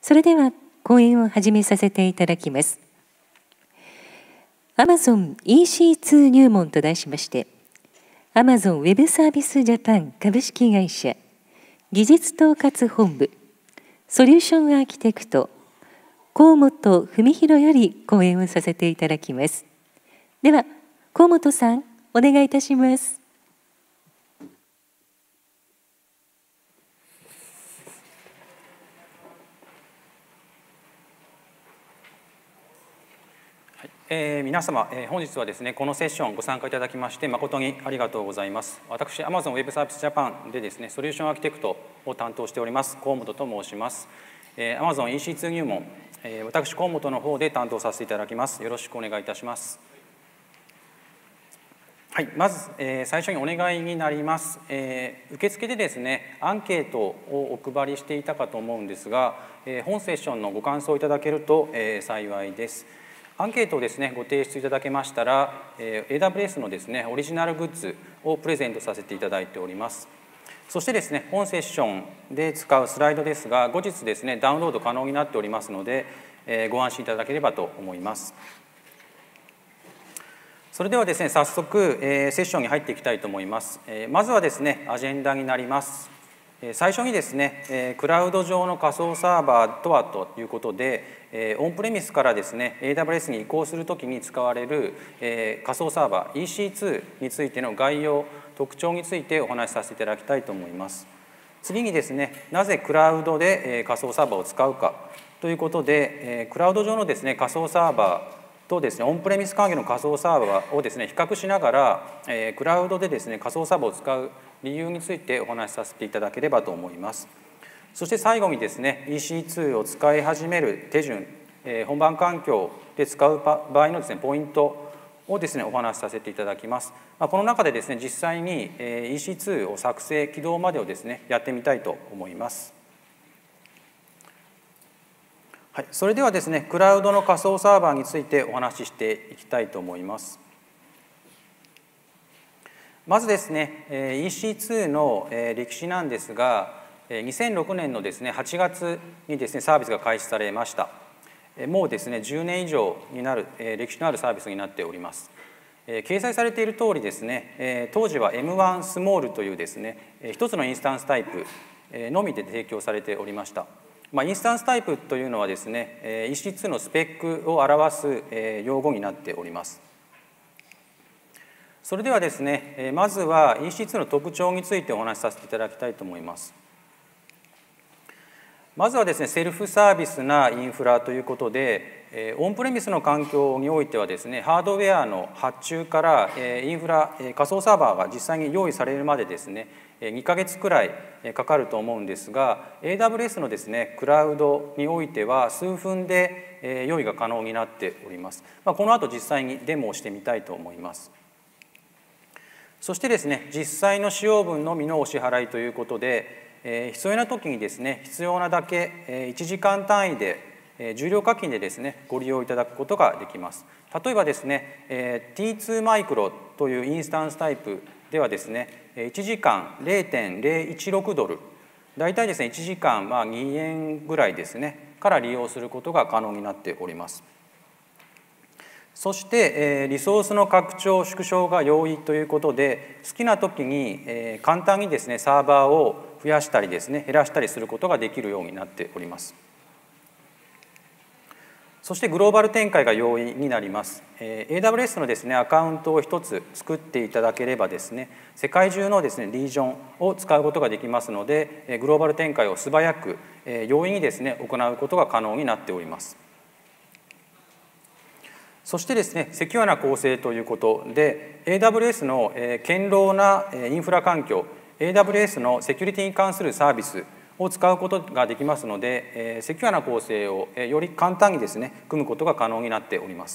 それでは講演を始めさせていただきます。Amazon EC2 入門と題しまして、Amazon Web サービスジャパン株式会社技術統括本部ソリューションアーキテクト河本文弘より講演をさせていただきます。では河本さん、お願いいたします。 皆様、本日はですね、このセッションご参加いただきまして誠にありがとうございます。私、Amazon Web Service Japan でですね、ソリューションアーキテクトを担当しております河本と申します。Amazon EC2 入門、私河本の方で担当させていただきます。よろしくお願いいたします。はい、まず、最初にお願いになります。受付でですね、アンケートをお配りしていたかと思うんですが、本セッションのご感想いただけると、幸いです。アンケートをですね、ご提出いただけましたら、AWS のですね、オリジナルグッズをプレゼントさせていただいております。そしてですね、本セッションで使うスライドですが、後日ですね、ダウンロード可能になっておりますので、ご安心いただければと思います。それではですね、早速、セッションに入っていきたいと思います。まずはですね、アジェンダになります。最初にですね、クラウド上の仮想サーバーとはということで、オンプレミスからですね、AWS に移行するときに使われる仮想サーバー EC2 についての概要、特徴についてお話しさせていただきたいと思います。次にですね、なぜクラウドで仮想サーバーを使うかということで、クラウド上のですね、仮想サーバーとですね、オンプレミス関係の仮想サーバーをですね、比較しながら、クラウドでですね、仮想サーバーを使う理由についてお話しさせていただければと思います。そして最後にですね、EC2 を使い始める手順、本番環境で使う場合のですね、ポイントをですね、お話しさせていただきます。この中でですね、実際に EC2 を作成、起動までをですね、やってみたいと思います。はい、それではですね、クラウドの仮想サーバーについてお話ししていきたいと思います。まずですね、EC2 の歴史なんですが、2006年のですね、8月にですね、サービスが開始されました。もうですね、10年以上になる歴史のあるサービスになっております。掲載されている通りですね、当時は M1 スモールというですね、一つのインスタンスタイプのみで提供されておりました。インスタンスタイプというのはですね、EC2 のスペックを表す用語になっております。それではですね、まずは EC2 の特徴についてお話しさせていただきたいと思います。まずはですね、セルフサービスなインフラということで、オンプレミスの環境においてはですね、ハードウェアの発注からインフラ、仮想サーバーが実際に用意されるまでですね、2ヶ月くらいかかると思うんですが、AWS のですね、クラウドにおいては数分で用意が可能になっております。この後実際にデモをしてみたいと思います。そしてですね、実際の使用分のみのお支払いということで、必要な時にですね、必要なだけ1時間単位で重量課金でですね、ご利用いただくことができます。例えばですね、T2 マイクロというインスタンスタイプではですね、1時間 0.016 ドル、大体ですね、1時間2円ぐらいですね、から利用することが可能になっております。そして、リソースの拡張・縮小が容易ということで、好きな時に簡単にですね、サーバーを増やしたりですね、減らしたりすることができるようになっております。そしてグローバル展開が容易になります。AWS のですね、アカウントを一つ作っていただければですね、世界中のですね、リージョンを使うことができますので、グローバル展開を素早く、容易にですね、行うことが可能になっております。そしてですね、セキュアな構成ということで、AWS の堅牢なインフラ環境、AWS のセキュリティに関するサービスを使うことができますので、セキュアな構成をより簡単にですね、組むことが可能になっております。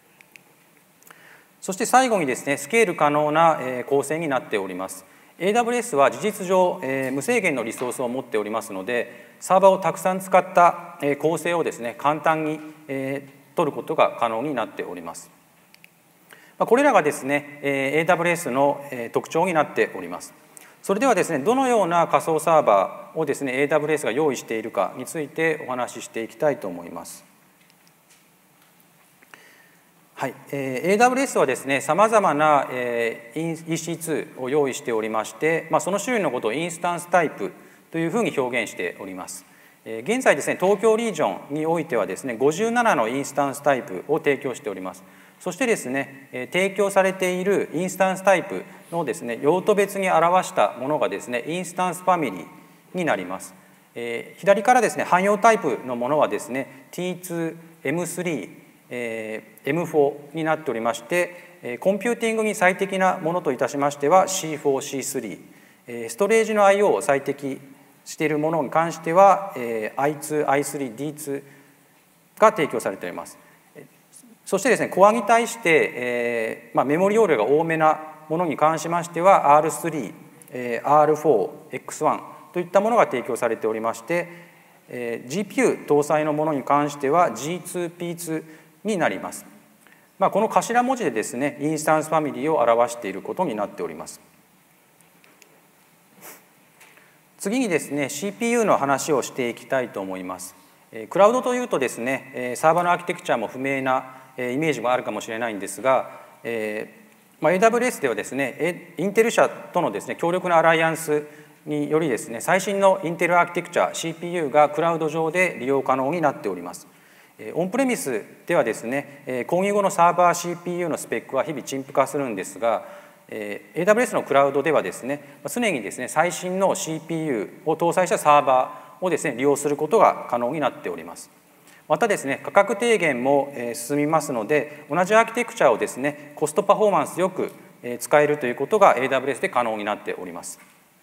そして最後にですね、スケール可能な構成になっております。AWS は事実上無制限のリソースを持っておりますので、サーバーをたくさん使った構成をですね、簡単に取ることが可能になっております。これらがですね、AWS の特徴になっております。 それではですね、どのような仮想サーバーをですね、AWS が用意しているかについてお話ししていきたいと思います。はい、AWS はですね、さまざまな EC2 を用意しておりまして、その種類のことをインスタンスタイプというふうに表現しております。現在ですね、東京リージョンにおいてはですね、57のインスタンスタイプを提供しております。そしてですね、提供されているインスタンスタイプのですね、用途別に表したものがですね、インスタンスファミリーになります。左からですね、汎用タイプのものはですね、T2、M3、M4 になっておりまして、コンピューティングに最適なものといたしましては C4、C3、ストレージの I/O を最適しているものに関しては I2、I3、D2 が提供されております。そしてですね、コアに対して、メモリ容量が多めなものに関しましては R3、R4、X1 といったものが提供されておりまして、GPU 搭載のものに関しては G2、P2 になります。この頭文字でですね、インスタンスファミリーを表していることになっております。次にですね、CPU の話をしていきたいと思います。クラウドというとですね、サーバーのアーキテクチャも不明なイメージもあるかもしれないんですが、AWS ではですね、インテル社とのですね、強力なアライアンスによりですね、最新のインテルアーキテクチャ CPU がクラウド上で利用可能になっております。オンプレミスではですね、講義後のサーバー CPU のスペックは日々陳腐化するんですが、AWS のクラウドではですね、常にですね、最新の CPU を搭載したサーバーをですね、利用することが可能になっております。またですね、価格低減も進みますので、同じアーキテクチャをですね、コストパフォーマンスよく使えるということが AWS で可能になっております。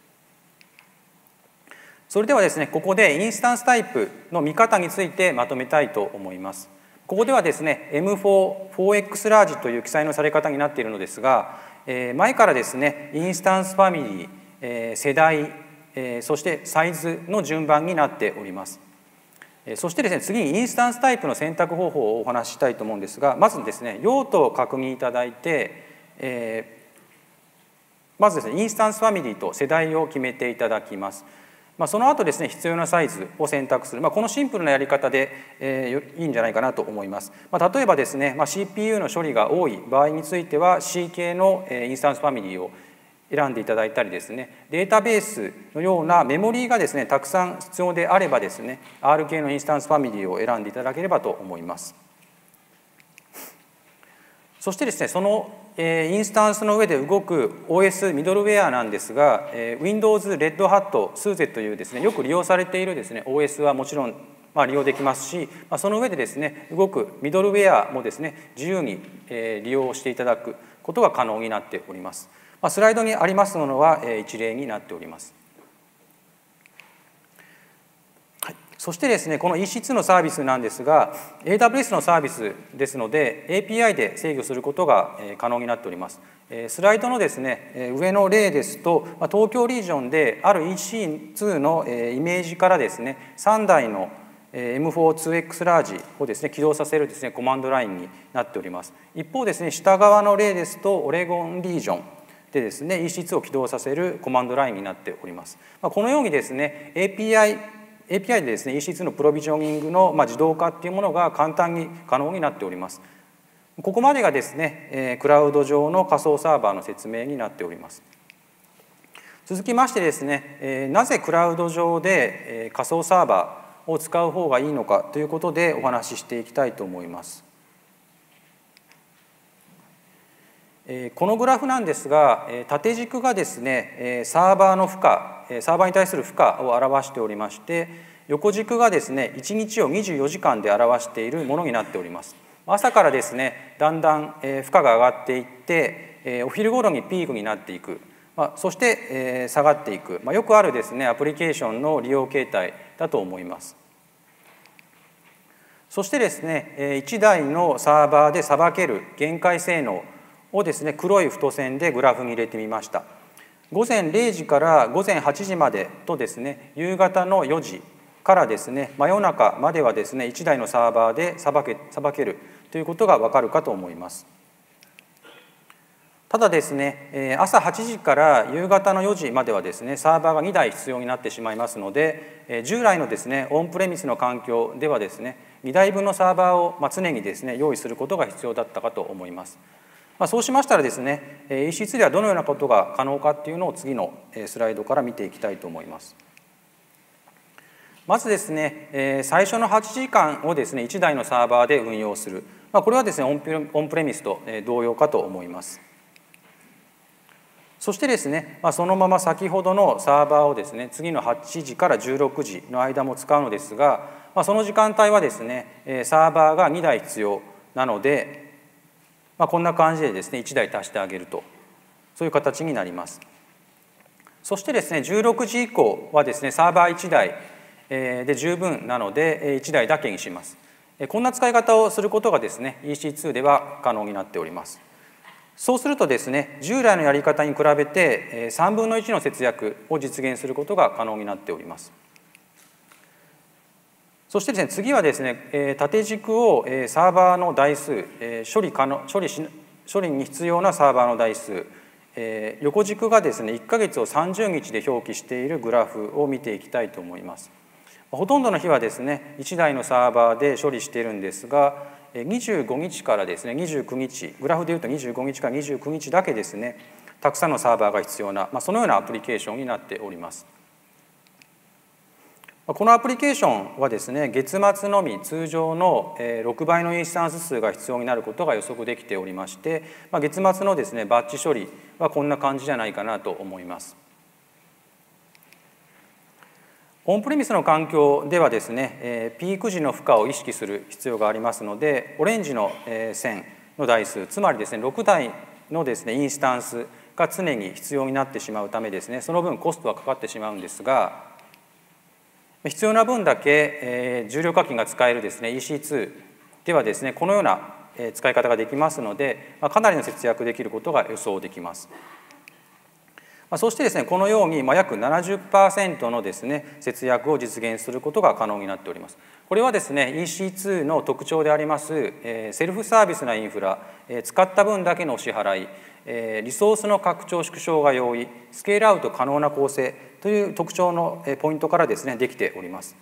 それではですね、ここでインスタンスタイプの見方についてまとめたいと思います。ここではですね、M4、4X ラージという記載のされ方になっているのですが、前からですね、インスタンスファミリー、世代、そしてサイズの順番になっております。そしてですね、次にインスタンスタイプの選択方法をお話ししたいと思うんですが、まずですね、用途を確認いただいて、まずですね、インスタンスファミリーと世代を決めていただきます。その後ですね、必要なサイズを選択する、このシンプルなやり方で、いいんじゃないかなと思います。例えばですね、CPU の処理が多い場合については C 系のインスタンスファミリーを選んでいただいたりですね、データベースのようなメモリーがですね、たくさん必要であればですね、R 系のインスタンスファミリーを選んでいただければと思います。そしてですね、そのインスタンスの上で動く OS ミドルウェアなんですが、Windows Red Hat SUSE というですね、よく利用されているですね、OS はもちろん利用できますし、その上でですね、動くミドルウェアもですね、自由に利用していただくことが可能になっております。スライドにありますものは一例になっております。そしてですね、この EC2 のサービスなんですが、AWS のサービスですので、API で制御することが可能になっております。スライドのですね、上の例ですと、東京リージョンである EC2 のイメージからですね、3台の M4-2X ラージをですね、起動させるですね、コマンドラインになっております。一方ですね、下側の例ですと、オレゴンリージョンでですね、EC2 を起動させるコマンドラインになっております。このようにですね、API でですね、EC2 のプロビジョニングの自動化っていうものが簡単に可能になっております。ここまでがですね、クラウド上の仮想サーバーの説明になっております。続きましてですね、なぜクラウド上で仮想サーバーを使う方がいいのかということでお話ししていきたいと思います。このグラフなんですが、縦軸がですね、サーバーの負荷、サーバーに対する負荷を表しておりまして、横軸がですね、1日を24時間で表しているものになっております。朝からですね、だんだん負荷が上がっていって、お昼頃にピークになっていく、そして下がっていく、よくあるですね、アプリケーションの利用形態だと思います。そしてですね、1台のサーバーでさばける限界性能をですね、黒い太線でグラフに入れてみました。午前0時から午前8時までとですね、夕方の4時からですね、真夜中まではですね、1台のサーバーでさばけるということがわかるかと思います。 ただですね、朝8時から夕方の4時まではですね、サーバーが2台必要になってしまいますので、従来のですね、オンプレミスの環境ではですね、2台分のサーバーを常にですね、用意することが必要だったかと思います。そうしましたらですね、EC2 ではどのようなことが可能かっていうのを次のスライドから見ていきたいと思います。まずですね、最初の8時間をですね、1台のサーバーで運用する。これはですね、オンプレミスと同様かと思います。そしてですね、そのまま先ほどのサーバーをですね、次の8時から16時の間も使うのですが、その時間帯はですね、サーバーが2台必要なので、こんな感じでですね、1台足してあげると、そういう形になります。そしてですね、16時以降はですね、サーバー1台で十分なので、1台だけにします。こんな使い方をすることがですね、EC2 では可能になっております。そうするとですね、従来のやり方に比べて3分の1の節約を実現することが可能になっております。そしてですね、次はですね、縦軸をサーバーの台数、処理に必要なサーバーの台数、横軸がですね、1ヶ月を30日で表記しているグラフを見ていきたいと思います。ほとんどの日はですね、1台のサーバーで処理しているんですが、25日からですね、29日、グラフでいうと25日から29日だけですね、たくさんのサーバーが必要な、そのようなアプリケーションになっております。このアプリケーションはですね、月末のみ通常の6倍のインスタンス数が必要になることが予測できておりまして、月末のですね、バッチ処理はこんな感じじゃないかなと思います。オンプレミスの環境ではですね、ピーク時の負荷を意識する必要がありますので、オレンジの線の台数、つまりですね、6台のですね、インスタンスが常に必要になってしまうためですね、その分コストはかかってしまうんですが、必要な分だけ重量課金が使えるですね、EC2 ではですね、このような使い方ができますので、かなりの節約できることが予想できます。そしてですね、このように約 70% のですね、節約を実現することが可能になっております。これはですね、EC2 の特徴でありますセルフサービスなインフラ、使った分だけのお支払い、リソースの拡張縮小が容易、スケールアウト可能な構成という特徴のポイントからですね、できております。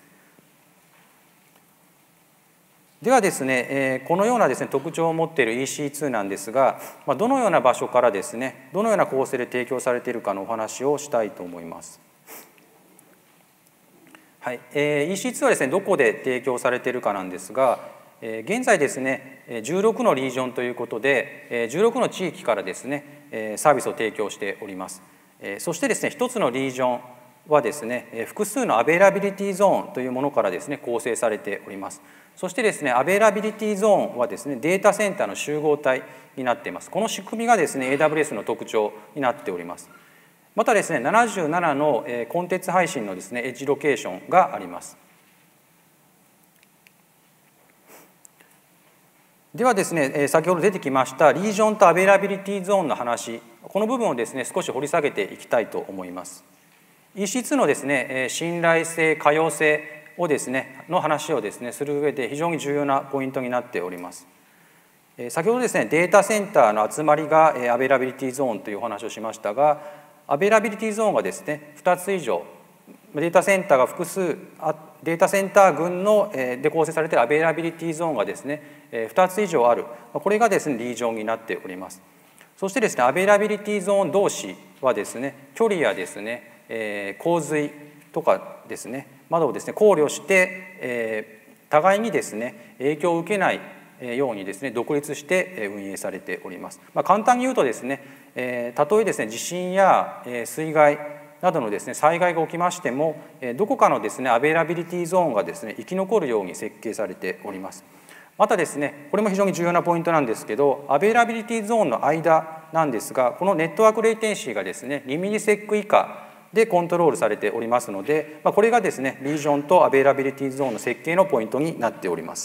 ではですね、このようなですね、特徴を持っている EC2 なんですが、どのような場所からですね、どのような構成で提供されているかのお話をしたいと思います。はい、EC2 はですね、どこで提供されているかなんですが、現在ですね、16のリージョンということで、16の地域からですね、サービスを提供しております。そしてですね、1つのリージョンはですね、複数のアベイラビリティゾーンというものからですね、構成されております。そしてですね、アベイラビリティゾーンはですね、データセンターの集合体になっています。この仕組みがですね、AWS の特徴になっております。またですね、77のコンテンツ配信のですね、エッジロケーションがあります。ではですね、先ほど出てきましたリージョンとアベイラビリティゾーンの話、この部分をですね、少し掘り下げていきたいと思います。EC2 のですね、信頼性、可用性をですね、の話をですね、する上で非常に重要なポイントになっております。先ほどですね、データセンターの集まりがアベイラビリティゾーンというお話をしましたが、アベイラビリティゾーンがですね、2つ以上、データセンターが複数、データセンター群ので構成されているアベイラビリティゾーンがですね、2つ以上ある、これがですね、リージョンになっております。そしてですね、アベイラビリティゾーン同士はですね、距離やですね、洪水とかですね、などをですね、考慮して、互いにですね、影響を受けないようにですね、独立して運営されております。簡単に言うとですね、たとえですね、地震や水害などのですね、災害が起きましても、どこかのですね、アベイラビリティゾーンがですね、生き残るように設計されております。またですね、これも非常に重要なポイントなんですけど、アベイラビリティゾーンの間なんですが、このネットワークレイテンシーがですね、2ミリセック以下でコントロールされておりますので、これがですね、リージョンとアベイラビリティゾーンの設計のポイントになっております。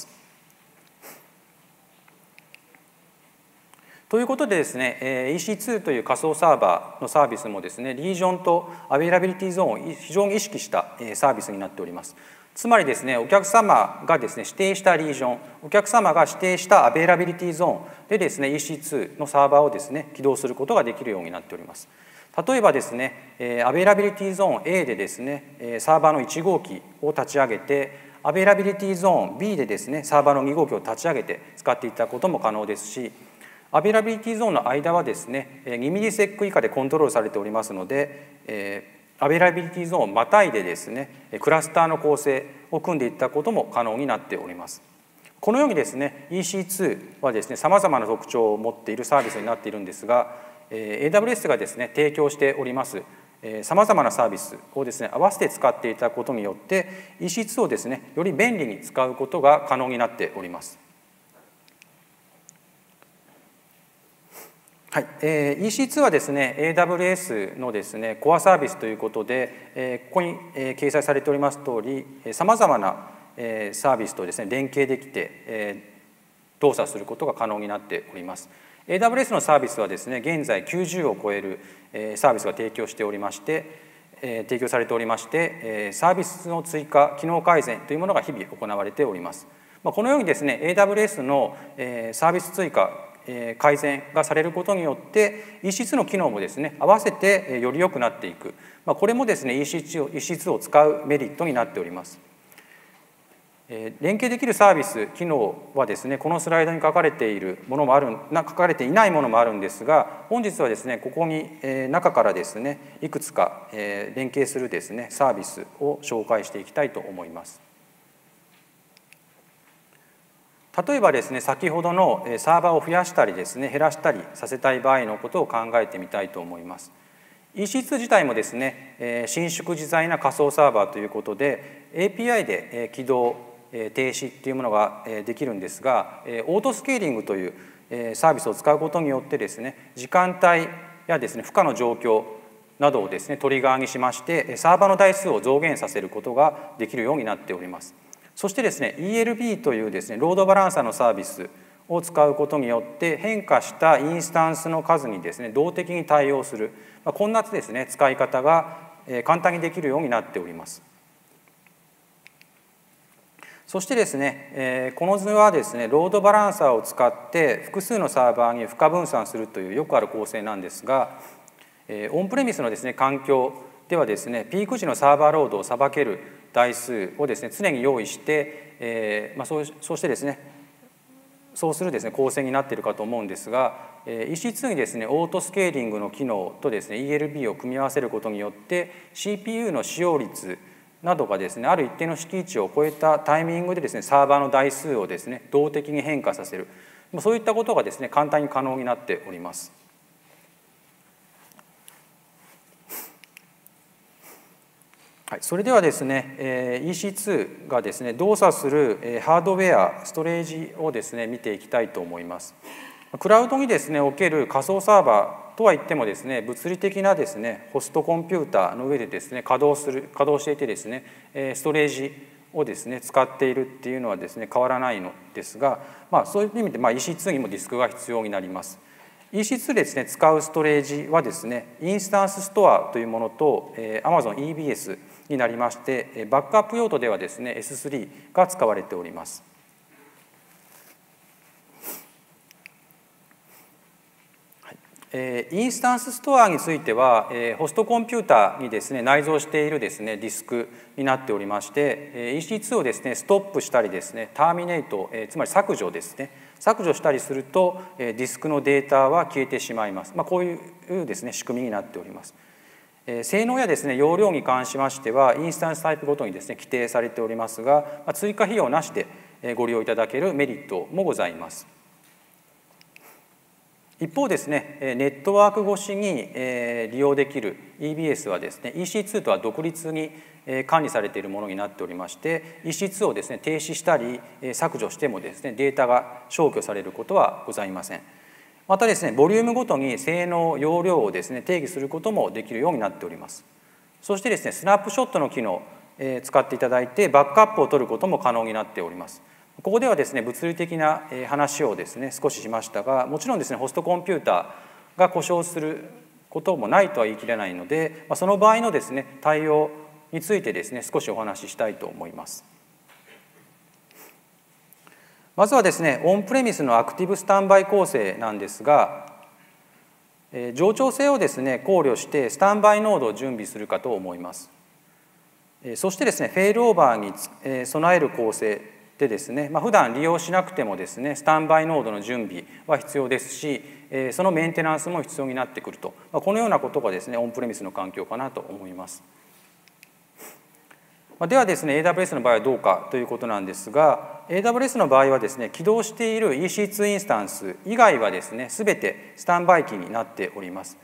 ということでですね、EC2 という仮想サーバーのサービスもですね、リージョンとアベイラビリティゾーンを非常に意識したサービスになっております。 つまりですね、お客様がですね、指定したリージョン、お客様が指定したアベイラビリティゾーンでですね、EC2 のサーバーをですね、起動することができるようになっております。例えばですね、アベイラビリティゾーン A でですね、サーバーの1号機を立ち上げて、アベイラビリティゾーン B でですね、サーバーの2号機を立ち上げて使っていただくことも可能ですし、アベイラビリティゾーンの間はですね、2ミリセック以下でコントロールされておりますので、アベイラビリティゾーンをまたいでですね、クラスターの構成を組んでいったことも可能になっております。このようにですね、EC2 はですね、さまざまな特徴を持っているサービスになっているんですが、AWS がですね、提供しておりますさまざまなサービスをですね、合わせて使っていただくことによって、EC2 をですね、より便利に使うことが可能になっております。はい、EC2 はですね、AWS のですね、コアサービスということで、ここに掲載されております通り、さまざまなサービスとですね、連携できて、動作することが可能になっております。AWS のサービスはですね、現在90を超えるサービスが提供しておりまして、提供されておりまして、サービスの追加、機能改善というものが日々行われております。このようにですね、AWS のサービス追加改善がされることによって EC2 の機能もですね、合わせてより良くなっていく、これもですね EC2 を使うメリットになっております。連携できるサービス機能はですね、このスライドに書かれているものも書かれていないものもあるんですが、本日はですね、ここに中からですね、いくつか連携するですね、サービスを紹介していきたいと思います。例えばですね、先ほどのサーバーを増やしたりですね、減らしたりさせたい場合のことを考えてみたいと思います。EC2 自体もですね、伸縮自在な仮想サーバーということで API で起動停止っていうものができるんですが、オートスケーリングというサービスを使うことによってですね、時間帯やですね、負荷の状況などをですね、トリガーにしましてサーバーの台数を増減させることができるようになっております。そしてですね、ELB というですね、ロードバランサーのサービスを使うことによって変化したインスタンスの数にですね、動的に対応する、こんなですね、使い方が簡単にできるようになっております。そしてですね、この図はですね、ロードバランサーを使って複数のサーバーに負荷分散するというよくある構成なんですが、オンプレミスのですね、環境ではですね、ピーク時のサーバーロードをさばける台数をですね、常に用意して、そうしてですね、そうするですね、構成になっているかと思うんですが、EC2 にですね、オートスケーリングの機能とですね、ELB を組み合わせることによって CPU の使用率などがですね、ある一定の敷地を超えたタイミングでですね、サーバーの台数をですね、動的に変化させる、そういったことがですね、簡単に可能になっております。はい、それではですね、EC2 がですね、動作するハードウェア、ストレージをですね、見ていきたいと思います。クラウドにですね、おける仮想サーバーとは言ってもですね、物理的なですね、ホストコンピューターの上でですね、稼働していてですね、ストレージをですね、使っているっていうのはですね、変わらないのですが、そういう意味で、EC2 にもディスクが必要になります。EC2 でですね、使うストレージはですね、インスタンスストアというものと Amazon EBS になりまして、バックアップ用途ではですね、S3 が使われております。インスタンスストアについては、ホストコンピューターにですね、内蔵しているですね、ディスクになっておりまして、EC2 をですね、ストップしたりですね、ターミネート、つまり削除ですね、削除したりすると、ディスクのデータは消えてしまいます。こういうですね、仕組みになっております。性能やですね、容量に関しましては、インスタンスタイプごとにですね、規定されておりますが、追加費用なしでご利用いただけるメリットもございます。一方ですね、ネットワーク越しに利用できる EBS はですね、EC2 とは独立に管理されているものになっておりまして、EC2 をですね、停止したり削除してもですね、データが消去されることはございません。またですね、ボリュームごとに性能、容量をですね、定義することもできるようになっております。そしてですね、スナップショットの機能を使っていただいて、バックアップを取ることも可能になっております。ここではですね、物理的な話をですね、少ししましたが、もちろんですね、ホストコンピューターが故障することもないとは言い切れないので、その場合のですね、対応についてですね、少しお話ししたいと思います。まずはですね、オンプレミスのアクティブスタンバイ構成なんですが、冗長性をですね、考慮してスタンバイノードを準備するかと思います。そしてですね、フェイルオーバーに備える構成でですね、普段利用しなくてもですね、スタンバイノードの準備は必要ですし、そのメンテナンスも必要になってくると、このようなことがですね、オンプレミスの環境かなと思います。ではですね、AWS の場合はどうかということなんですが、AWS の場合はですね、起動している EC2 インスタンス以外はですね、すべてスタンバイ機になっております。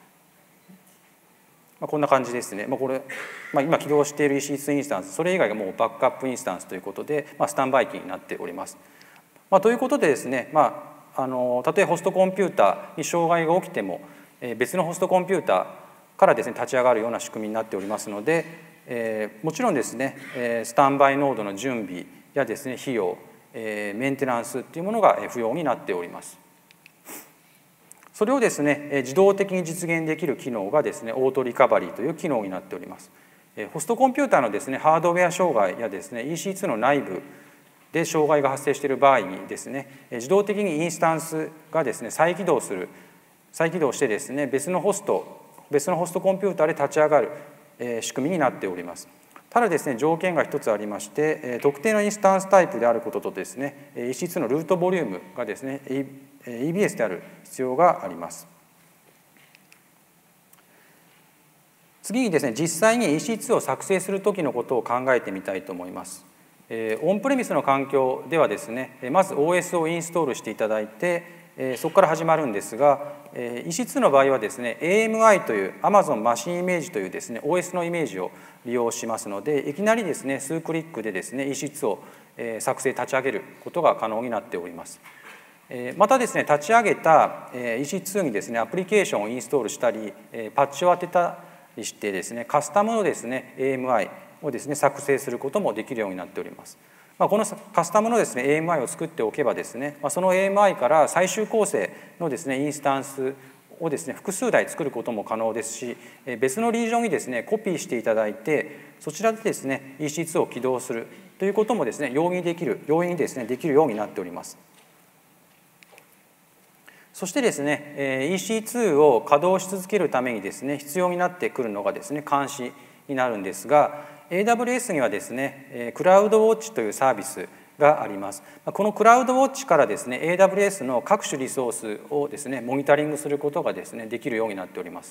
こんな感じですね。これ、今起動している EC2 インスタンス、それ以外がもうバックアップインスタンスということで、スタンバイ機になっております。ということでですね、たとえホストコンピューターに障害が起きても、別のホストコンピューターからですね、立ち上がるような仕組みになっておりますので、もちろんですね、スタンバイノードの準備やですね、費用、メンテナンスというものが不要になっております。それをですね、自動的に実現できる機能がですね、オートリカバリーという機能になっております。ホストコンピューターのですね、ハードウェア障害やですね、EC2 の内部で障害が発生している場合にですね、自動的にインスタンスがですね、再起動してですね、別のホストコンピューターで立ち上がる仕組みになっております。ただですね、条件が一つありまして、特定のインスタンスタイプであることとですね、EC2 のルートボリュームがですね、EBS である必要があります。次にですね、実際に EC2 を作成するときのことを考えてみたいと思います。オンプレミスの環境ではですね、まず OS をインストールしていただいて、そこから始まるんですが、EC2 の場合はですね、AMI という Amazon マシンイメージというですね、OS のイメージを利用しますので、いきなりですね、数クリックでですね、EC2 を作成立ち上げることが可能になっております。またですね、立ち上げた EC2 にですね、アプリケーションをインストールしたり、パッチを当てたりしてですね、カスタムのですね、AMI をですね、作成することもできるようになっております。このカスタムのですね AMI を作っておけばですね、その AMI から最終構成のですねインスタンスをですね複数台作ることも可能ですし、別のリージョンにですねコピーしていただいて、そちらでですね EC2 を起動するということもですね容易にですねできるようになっております。そしてですね EC2 を稼働し続けるためにですね必要になってくるのがですね監視になるんですが、AWS にはですね、クラウドウォッチというサービスがあります。このクラウドウォッチからですね、AWS の各種リソースをですね、モニタリングすることがですね、できるようになっております。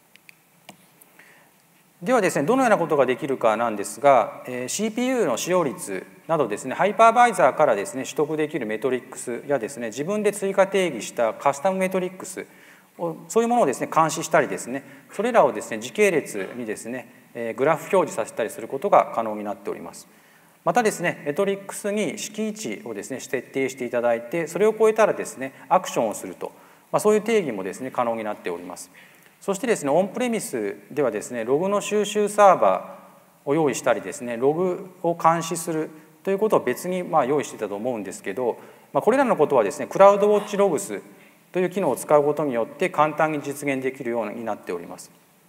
ではですね、どのようなことができるかなんですが、CPU の使用率などですね、ハイパーバイザーからですね、取得できるメトリックスやですね、自分で追加定義したカスタムメトリックス、そういうものをですね、監視したりですね、それらをですね、時系列にですね、グラフ表示させたりすることが可能になっております。またですね、メトリックスに式位置をですね、設定していただいて、それを超えたらですね、アクションをすると、そういう定義もですね、可能になっております。そしてですね、オンプレミスではですね、ログの収集サーバーを用意したりですね、ログを監視するということを別に用意していたと思うんですけど、これらのことはですね、クラウドウォッチログスという機能を使うことによって簡単に実現できるようになっております。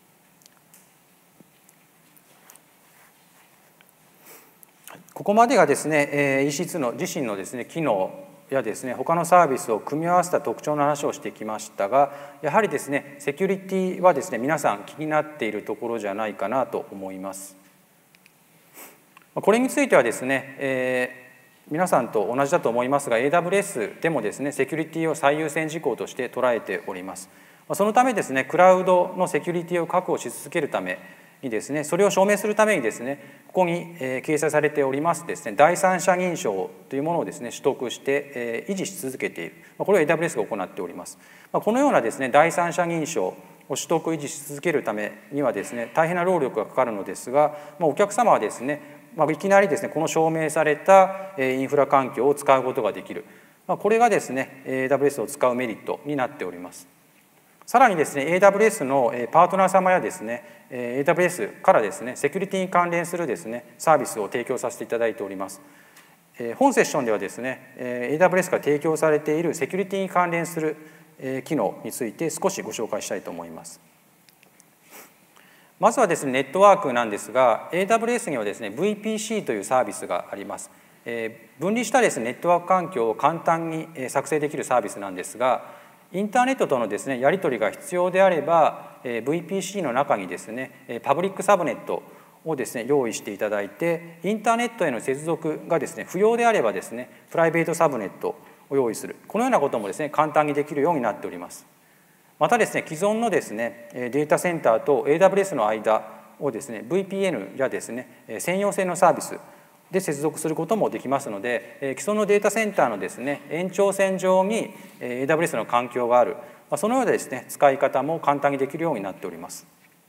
ここまでがですね、EC2 の自身のですね、機能やですね、他のサービスを組み合わせた特徴の話をしてきましたが、やはりですね、セキュリティはですね、皆さん気になっているところじゃないかなと思います。これについてはですね、皆さんと同じだと思いますが、AWS でもですね、セキュリティを最優先事項として捉えております。そのためですね、クラウドのセキュリティを確保し続けるためにですね、それを証明するためにですね、ここに掲載されておりますですね、第三者認証というものをですね、取得して維持し続けている。これを AWS が行っております。このようなですね、第三者認証を取得維持し続けるためにはですね、大変な労力がかかるのですが、お客様はですね、いきなりですね、この証明されたインフラ環境を使うことができる。これがですね、AWS を使うメリットになっております。さらにですね、AWS のパートナー様やですね、AWS からですね、セキュリティに関連するですね、サービスを提供させていただいております。本セッションではですね、AWS が提供されているセキュリティに関連する機能について少しご紹介したいと思います。 まずはですね、ネットワークなんですが、AWS にはですね、VPC というサービスがあります。分離したですね、ネットワーク環境を簡単に作成できるサービスなんですが、インターネットとのですね、やり取りが必要であれば、VPC の中にですね、パブリックサブネットをですね、用意していただいて、インターネットへの接続がですね、不要であればですね、プライベートサブネットを用意する。このようなこともですね、簡単にできるようになっております。またですね、既存のですね、データセンターと AWS の間をですね、VPN やですね、専用性のサービスで接続することもできますので、既存のデータセンターのですね、延長線上に AWS の環境がある、そのようなですね、使い方も簡単にできるようになっております。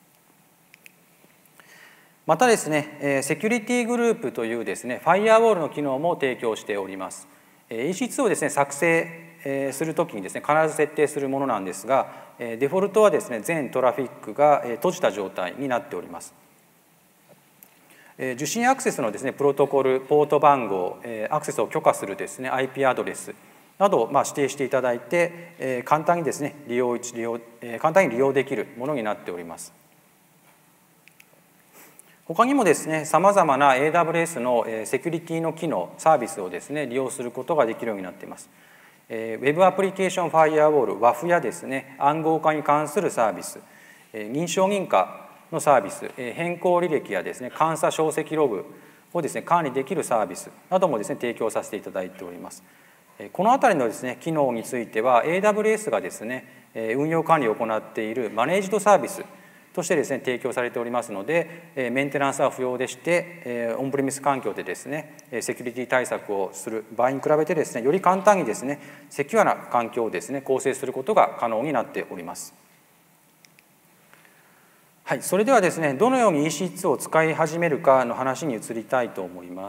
またですね、セキュリティグループというですね、ファイアウォールの機能も提供しております。EC2 をですね、作成するときにですね、必ず設定するものなんですが、デフォルトはですね、全トラフィックが閉じた状態になっております。受信アクセスのですね、プロトコル、ポート番号、アクセスを許可するですね、IP アドレスなどを指定していただいて、簡単にですね、簡単に利用できるものになっております。他にもですね、さまざまな AWS のセキュリティの機能、サービスをですね、利用することができるようになっています。Web アプリケーションファイアウォール、WAF やですね、暗号化に関するサービス、認証認可のサービス、変更履歴やですね、監査証跡ログをですね、管理できるサービスなどもですね、提供させていただいております。このあたりのですね、機能については AWS がですね、運用管理を行っているマネージドサービスとしてですね、提供されておりますので、メンテナンスは不要でして、オンプレミス環境でですね、セキュリティ対策をする場合に比べてですね、より簡単にですね、セキュアな環境をですね、構成することが可能になっております。はい、それではですね、どのように EC2 を使い始めるかの話に移りたいと思います。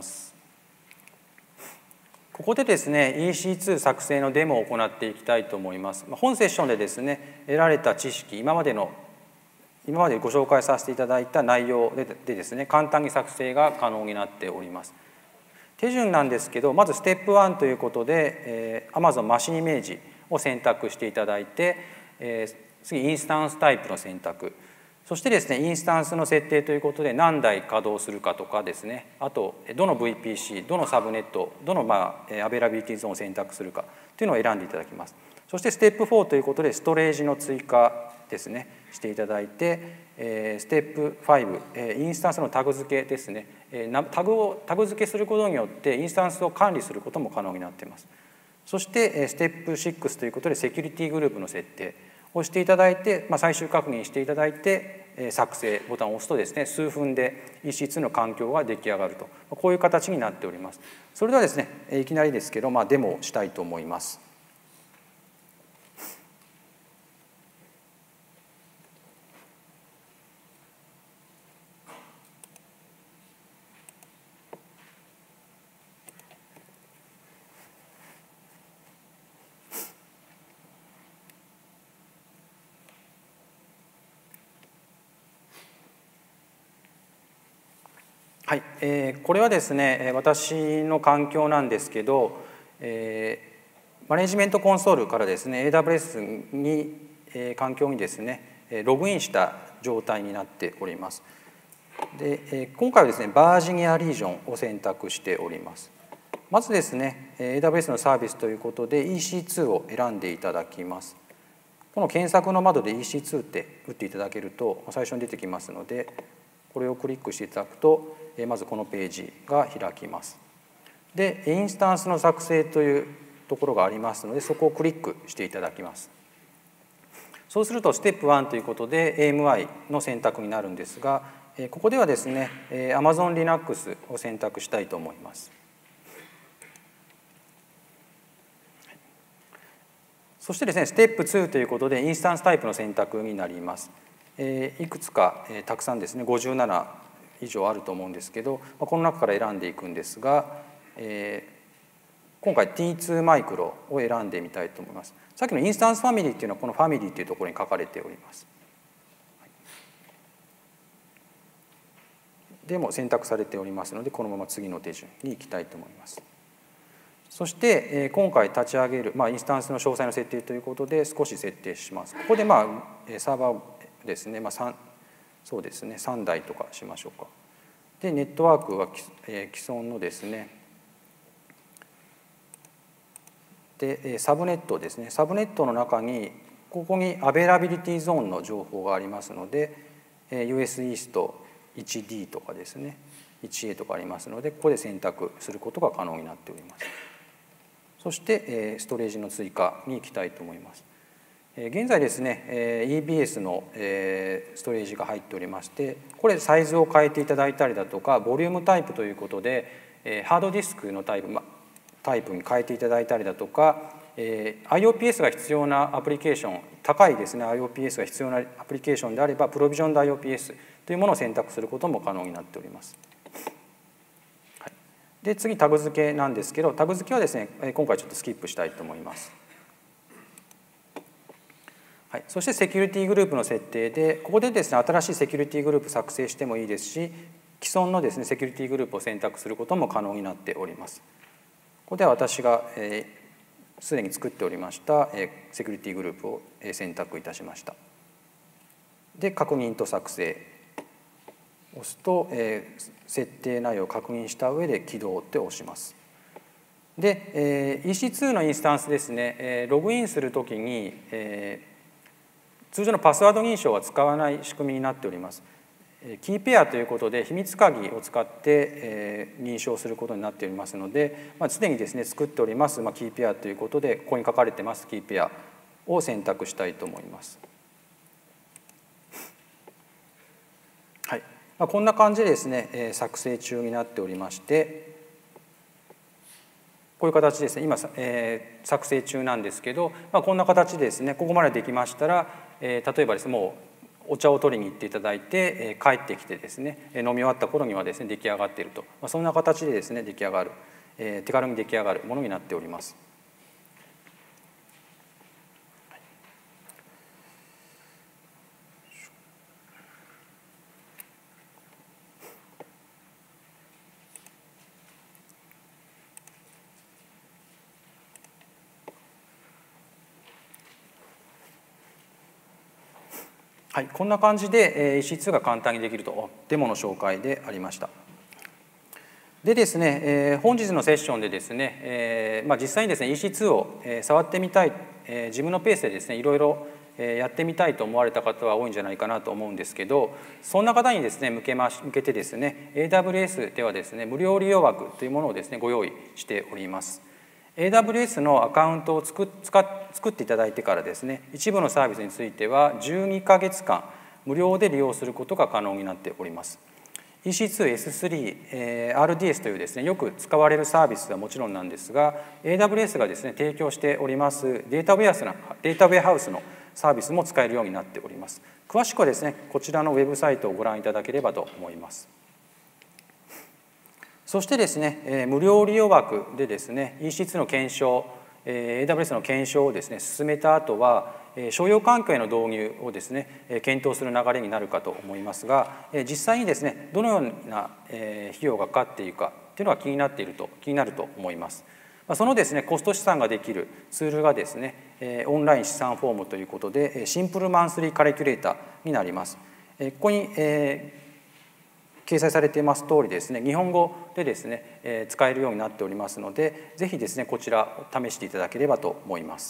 ここでですね、EC2 作成のデモを行っていきたいと思います。本セッションでですね、得られた知識、今までご紹介させていただいた内容でですね、簡単に作成が可能になっております。手順なんですけど、まずステップ1ということで、Amazon マシンイメージを選択していただいて、次インスタンスタイプの選択、そしてですね、インスタンスの設定ということで何台稼働するかとかですね、あとどの VPC、どのサブネット、どのアベラビリティゾーンを選択するかというのを選んでいただきます。そしてステップ4ということでストレージの追加ですね、していただいて、ステップ5、インスタンスのタグ付けですね、タグ付けすることによってインスタンスを管理することも可能になっています。そしてステップ6ということでセキュリティグループの設定をしていただいて、最終確認していただいて作成ボタンを押すとですね、数分で EC2 の環境が出来上がると、こういう形になっております。それではですね、いきなりですけど、デモをしたいと思います。はい、これはですね、私の環境なんですけど、マネジメントコンソールからですね、AWS に、環境にですね、ログインした状態になっております。で、今回はですね、バージニアリージョンを選択しております。まずですね、AWS のサービスということで EC2 を選んでいただきます。この検索の窓で EC2 って打っていただけると最初に出てきますので、これをクリックしていただくと、まずこのページが開きます。で、インスタンスの作成というところがありますので、そこをクリックしていただきます。そうするとステップ1ということで AMI の選択になるんですが、ここではですね、Amazon Linux を選択したいと思います。そしてですね、ステップ2ということでインスタンスタイプの選択になります。いくつかたくさんですね、57以上あると思うんですけど、この中から選んでいくんですが、今回 T2 マイクロを選んでみたいと思います。さっきのインスタンスファミリーっていうのはこのファミリーっていうところに書かれております。でも選択されておりますので、このまま次の手順に行きたいと思います。そして今回立ち上げる、インスタンスの詳細の設定ということで少し設定します。ここでサーバーですね、3 そうですね、3台とかしましょうか。でネットワークは既存のですね、でサブネットですね、サブネットの中にここにアベラビリティゾーンの情報がありますので、US イースト 1D とかですね 1A とかありますので、ここで選択することが可能になっております。そしてストレージの追加に行きたいと思います。現在ですね EBS のストレージが入っておりまして、これサイズを変えていただいたりだとか、ボリュームタイプということでハードディスクのタイプに変えていただいたりだとか、IOPS が必要なアプリケーション、高いですね IOPS が必要なアプリケーションであればプロビジョンド IOPS というものを選択することも可能になっております。はい、で次タグ付けなんですけど、タグ付けはですね今回ちょっとスキップしたいと思います。はい、そしてセキュリティグループの設定で、ここでですね新しいセキュリティグループ作成してもいいですし、既存のですねセキュリティグループを選択することも可能になっております。ここでは私がすでに作っておりましたセキュリティグループを選択いたしました。で確認と作成を押すと設定内容を確認した上で起動って押します。で EC2 のインスタンスですね、ログインするときに通常のパスワード認証は使わない仕組みになっております。キーペアということで秘密鍵を使って認証することになっておりますので、すでにですね作っておりますキーペアということで、ここに書かれてますキーペアを選択したいと思います。はい、こんな感じでですね作成中になっておりまして、こういう形ですね、今作成中なんですけど、こんな形でですねここまでできましたら、例えばですねもうお茶を取りに行っていただいて帰ってきてですね飲み終わった頃にはですね出来上がっていると、そんな形でですね出来上がる、手軽に出来上がるものになっております。はい、こんな感じで EC2 が簡単にできるとデモの紹介でありました。でですね、本日のセッションでですね、実際にですね EC2 を触ってみたい、自分のペースでですねいろいろやってみたいと思われた方は多いんじゃないかなと思うんですけど、そんな方にですね向けてですね AWS ではですね無料利用枠というものをですねご用意しております。AWS のアカウントを作っていただいてからですね、一部のサービスについては12ヶ月間無料で利用することが可能になっております。EC2、S3、RDS というですねよく使われるサービスはもちろんなんですが、 AWS がですね提供しておりますデータウェアハウスのサービスも使えるようになっております。詳しくはですねこちらのウェブサイトをご覧いただければと思います。そしてですね無料利用枠でですね EC2 の検証、AWS の検証をですね進めた後は商用環境への導入をですね検討する流れになるかと思いますが、実際にですねどのような費用がかかっているかというのが気になると思います。そのですねコスト試算ができるツールがですねオンライン試算フォームということでシンプルマンスリーカリキュレーターになります。ここに掲載されています通りですね日本語でですね使えるようになっておりますので、ぜひですねこちらを試していただければと思います。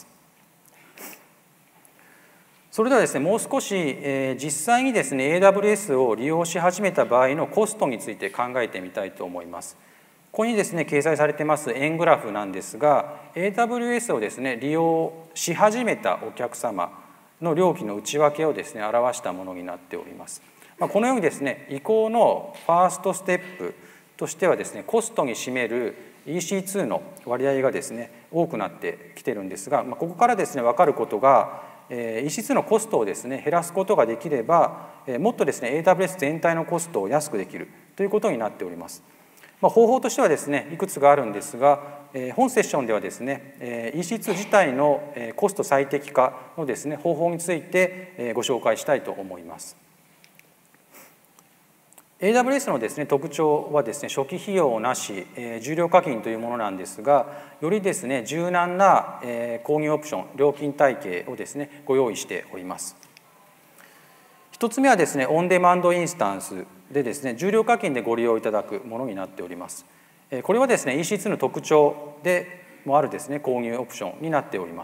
それではですねもう少し実際にですね AWS を利用し始めた場合のコストについて考えてみたいと思います。ここにですね掲載されています円グラフなんですが、 AWS をですね利用し始めたお客様の料金の内訳をですね表したものになっております。このようにですね移行のファーストステップとしてはですねコストに占める EC2 の割合がですね多くなってきてるんですが、ここからですね分かることがEC2 のコストをですね減らすことができればもっとですね AWS 全体のコストを安くできるということになっております。方法としてはですねいくつかあるんですが、本セッションではですね EC2 自体のコスト最適化のですね方法についてご紹介したいと思います。AWS のですね特徴はですね初期費用なし、重量課金というものなんですが、よりですね柔軟な購入オプション料金体系をですねご用意しております。 1つ目はですね、オンデマンドインスタンスでですね、重量課金でご利用いただくものになっております。これはですね、EC2 の特徴でもあるですね、購入オプションになっております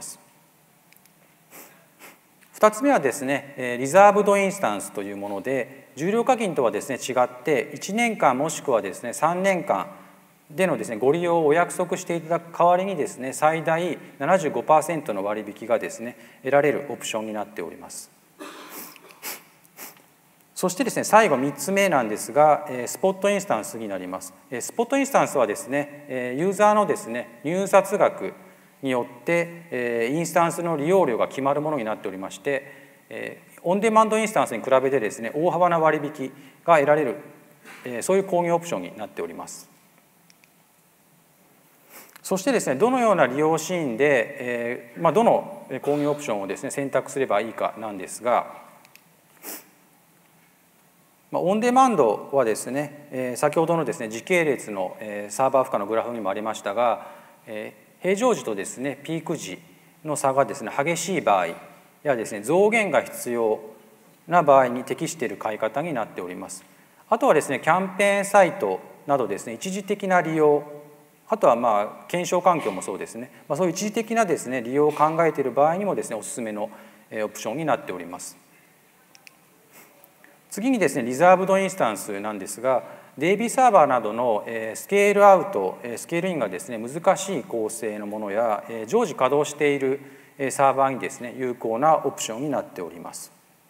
。2つ目はですね、リザーブドインスタンスというもので、重量課金とはですね、違って1年間もしくはですね、3年間でのですね、ご利用をお約束していただく代わりにですね、最大 75% の割引がですね、得られるオプションになっております。そしてですね、最後3つ目なんですが、スポットインスタンスになります。スポットインスタンスはですね、ユーザーのですね、入札額によってインスタンスの利用料が決まるものになっておりまして、オンデマンドインスタンスに比べてですね、大幅な割引が得られる、そういう購入オプションになっております。そしてですね、どのような利用シーンで、どの購入オプションをですね、選択すればいいかなんですが、オンデマンドはですね、先ほどのですね、時系列のサーバー負荷のグラフにもありましたが、平常時とですね、ピーク時の差がですね、激しい場合やですね、増減が必要な場合に適している買い方になっております。あとはですね、キャンペーンサイトなどですね、一時的な利用、あとは検証環境もそうですね、そういう一時的なですね、利用を考えている場合にもですね、おすすめのオプションになっております。次にですね、リザーブドインスタンスなんですが、DB サーバーなどのスケールアウト、スケールインがですね、難しい構成のものや常時稼働しているサーバーにですね、有効なオプションになっております。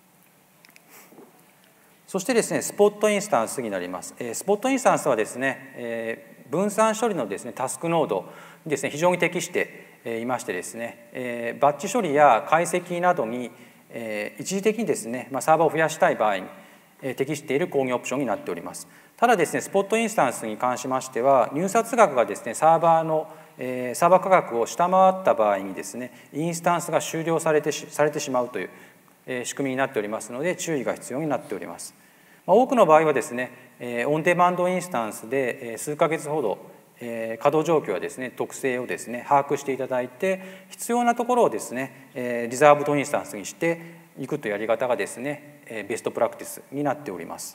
そしてですね、スポットインスタンスになります。スポットインスタンスはですね、分散処理のですね、タスクノードにですね、非常に適していましてですね、バッチ処理や解析などに一時的にですね、サーバーを増やしたい場合に適している購入オプションになっております。ただですね、スポットインスタンスに関しましては、入札額がですね、サーバー価格を下回った場合にですね、インスタンスが終了されてしまうという仕組みになっておりますので、注意が必要になっております。多くの場合はですね、オンデマンドインスタンスで数ヶ月ほど稼働状況やですね、特性をですね、把握していただいて、必要なところをですね、リザーブドインスタンスにしていくというやり方がですね、ベストプラクティスになっております。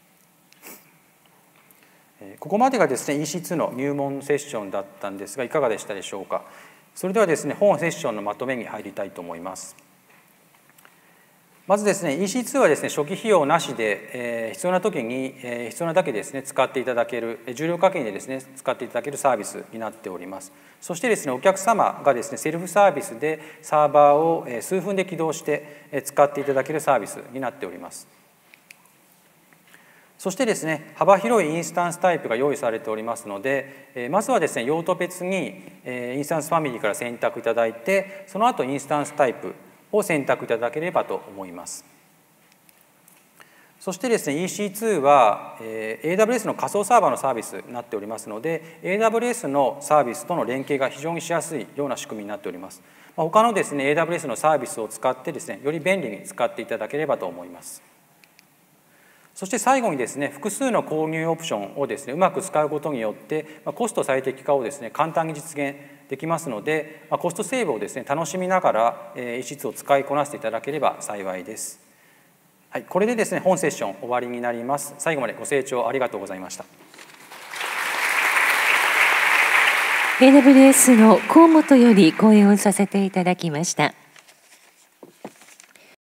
ここまでがですね EC2 の入門セッションだったんですが、いかがでしたでしょうか。それではですね、本セッションのまとめに入りたいと思います。まずですね、EC2 はですね、初期費用なしで、必要な時に、必要なだけですね、使っていただける、重量課金でですね、使っていただけるサービスになっております。そしてですね、お客様がですね、セルフサービスでサーバーを数分で起動して使っていただけるサービスになっております。そしてですね、幅広いインスタンスタイプが用意されておりますので、まずはですね、用途別にインスタンスファミリーから選択いただいて、その後インスタンスタイプを選択いただければと思います。そしてですね、EC2 は AWS の仮想サーバーのサービスになっておりますので、AWS のサービスとの連携が非常にしやすいような仕組みになっております。他のですね、AWS のサービスを使ってですね、より便利に使っていただければと思います。そして最後にですね、複数の購入オプションをですね、うまく使うことによって、コスト最適化をですね、簡単に実現できますので、コストセーブをですね、楽しみながらEC2を使いこなしていただければ幸いです。はい、これでですね、本セッション終わりになります。最後までご清聴ありがとうございました。 AWS の河本より講演をさせていただきました。